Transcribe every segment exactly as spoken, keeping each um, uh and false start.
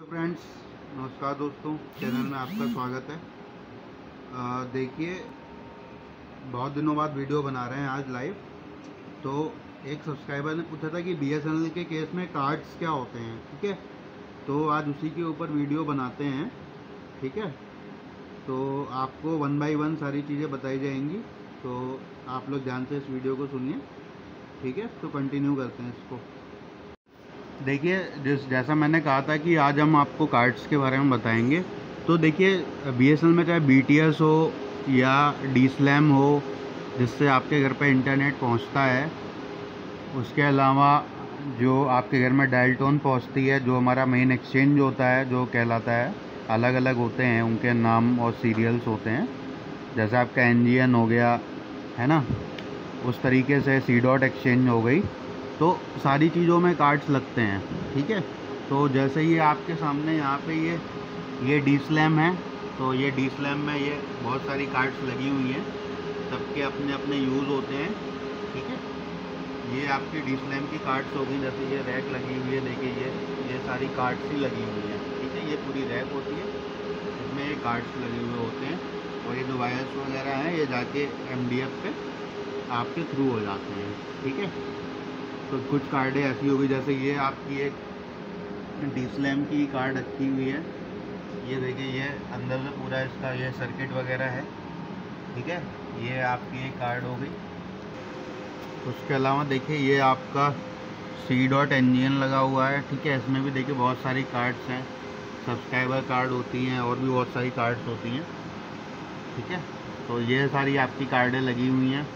Friends, नमस्कार दोस्तों, channel में आपका स्वागत है। आ, देखिए, बहुत दिनों बाद वीडियो बना रहे हैं आज लाइव। तो एक सब्सक्राइबर ने पूछा था कि बीएसएनएल के केस में कार्ड्स क्या होते हैं, ठीक है। तो आज उसी के ऊपर वीडियो बनाते हैं, ठीक है। तो आपको वन बाय वन सारी चीज़ें बताई जाएंगी, तो आप लोग ध्यान से इस वीडियो को सुनिए, ठीक है। तो कंटिन्यू करते हैं इसको। देखिए, जिस जैसा मैंने कहा था कि आज हम आपको कार्ड्स के बारे में बताएंगे। तो देखिए, बीएसएनएल में चाहे बीटीएस हो या डी स्लैम हो, जिससे आपके घर पे इंटरनेट पहुंचता है, उसके अलावा जो आपके घर में डायल टोन पहुंचती है, जो हमारा मेन एक्सचेंज होता है, जो कहलाता है, अलग अलग होते हैं, उनके नाम और सीरियल्स होते हैं। जैसे आपका एनजीएन हो गया, है ना, उस तरीके से सी डॉट एक्सचेंज हो गई। तो सारी चीज़ों में कार्ड्स लगते हैं, ठीक है। तो जैसे ये आपके सामने यहाँ पे ये ये डी स्लैम है, तो ये डी स्लैम में ये बहुत सारी कार्ड्स लगी हुई हैं, सबके अपने अपने यूज़ होते हैं, ठीक है। ये आपकी डी स्लैम की कार्ड्स होगी, जैसे ये रैक लगी हुई है, देखिए ये ये सारी कार्ड्स ही लगी हुई हैं, ठीक है। ये पूरी रैक होती है, इसमें ये कार्ड्स लगे हुए होते हैं, और ये जो वायर्स वगैरह हैं, ये जाके एमडीएफ पे आपके थ्रू हो जाते हैं, ठीक है। तो कुछ कार्डें ऐसी होगी, जैसे ये आपकी एक डी स्लैम की कार्ड रखी हुई है, ये देखिए, ये अंदर से पूरा इसका ये सर्किट वगैरह है, ठीक है। ये आपकी एक कार्ड हो गई। उसके अलावा देखिए, ये आपका सी डॉट एनजीएन लगा हुआ है, ठीक है। इसमें भी देखिए बहुत सारी कार्ड्स हैं, सब्सक्राइबर कार्ड होती हैं, और भी बहुत सारी कार्ड्स होती हैं, ठीक है। तो ये सारी आपकी कार्डें लगी हुई हैं,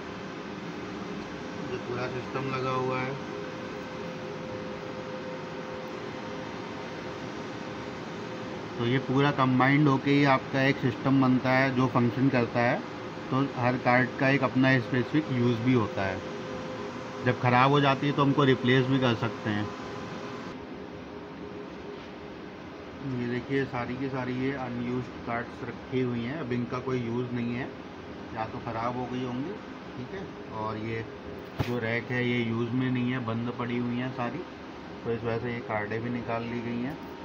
जो पूरा सिस्टम लगा हुआ है। तो ये पूरा कंबाइंड होके ही आपका एक सिस्टम बनता है जो फंक्शन करता है। तो हर कार्ड का एक अपना स्पेसिफिक यूज़ भी होता है। जब ख़राब हो जाती है तो हमको रिप्लेस भी कर सकते हैं। ये देखिए, सारी की सारी ये अनयूज्ड कार्ड्स रखी हुई हैं, अब इनका कोई यूज़ नहीं है, या तो ख़राब हो गई होंगी, ठीक है। और ये जो रैक है, ये यूज़ में नहीं है, बंद पड़ी हुई हैं सारी, तो इस वजह से ये कार्डें भी निकाल ली गई हैं।